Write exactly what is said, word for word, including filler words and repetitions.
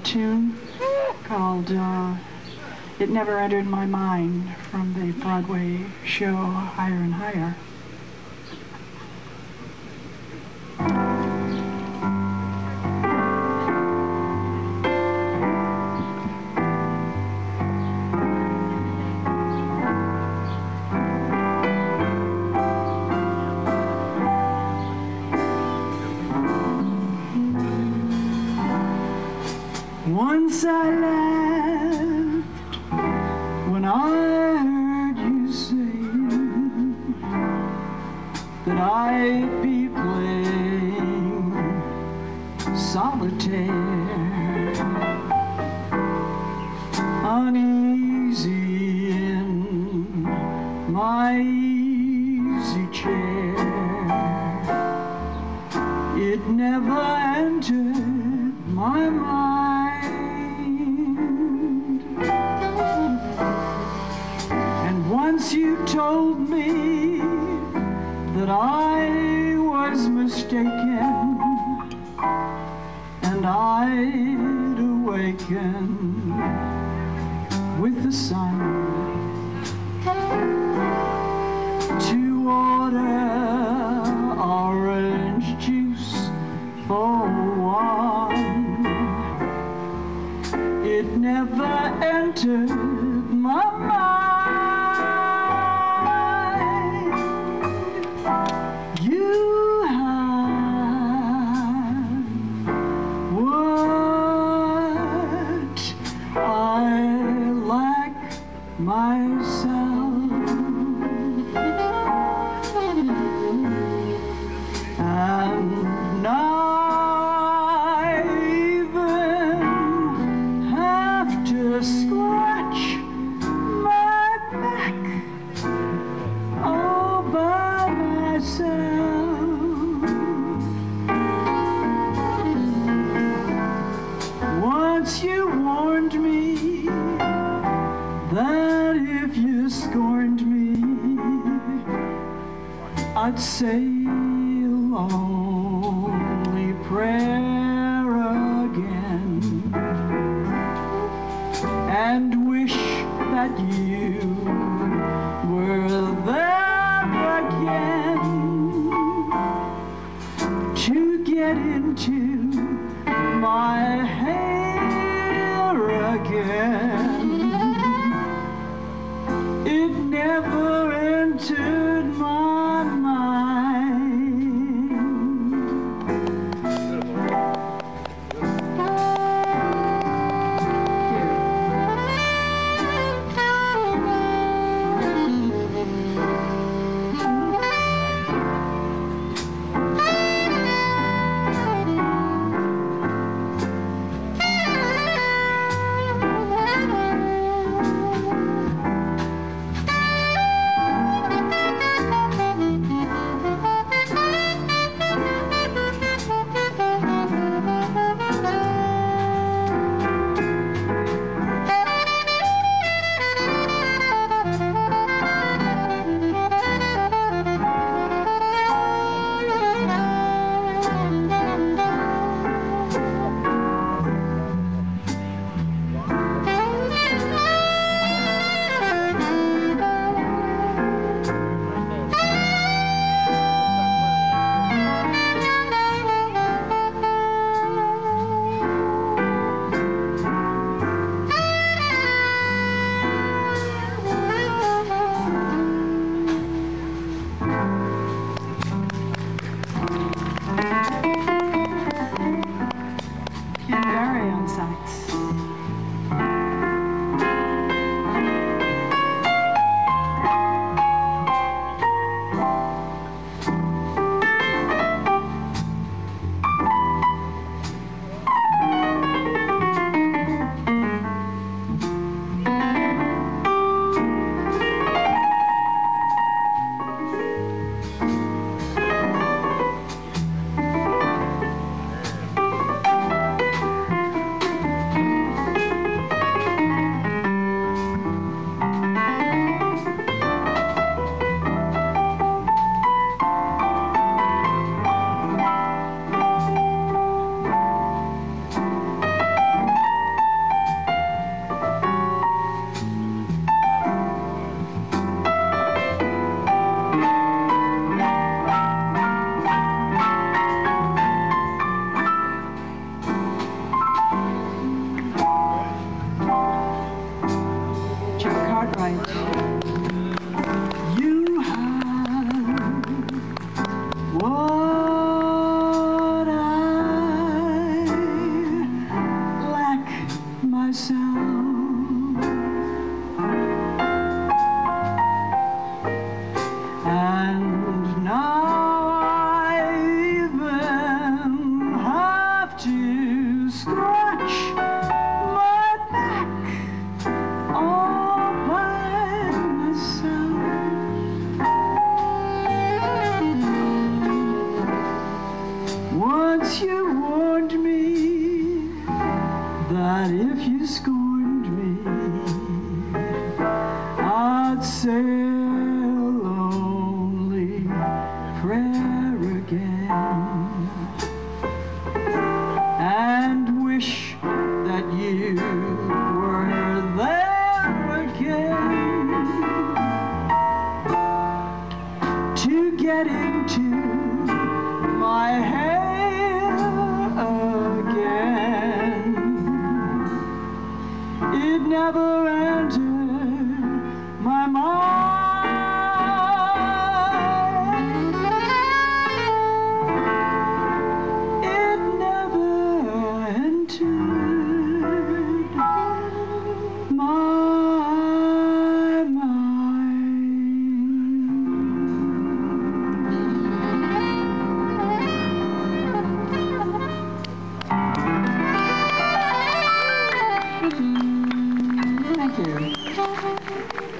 tune called uh, It Never Entered My Mind from the Broadway show Higher and Higher. Once I laughed when I heard you say that I'd be playing solitaire, uneasy in my easy chair. It never entered my mind. Once you told me that I was mistaken and I'd awaken with the sun to order orange juice for one. It never entered my mind. Myself, and I even have to scratch my back all by myself. Once you warned me that if you scorned me, I'd say a lonely prayer again and wish that you were there again to get into my hair again. It never entered my mind. myself, and now I even have to scratch my back all by myself. Once you warned me that if you scorned me, I'd say a lonely prayer again, and wish that you were there again to get into my hair again. It never entered my mind. It never entered my mind. Thank you.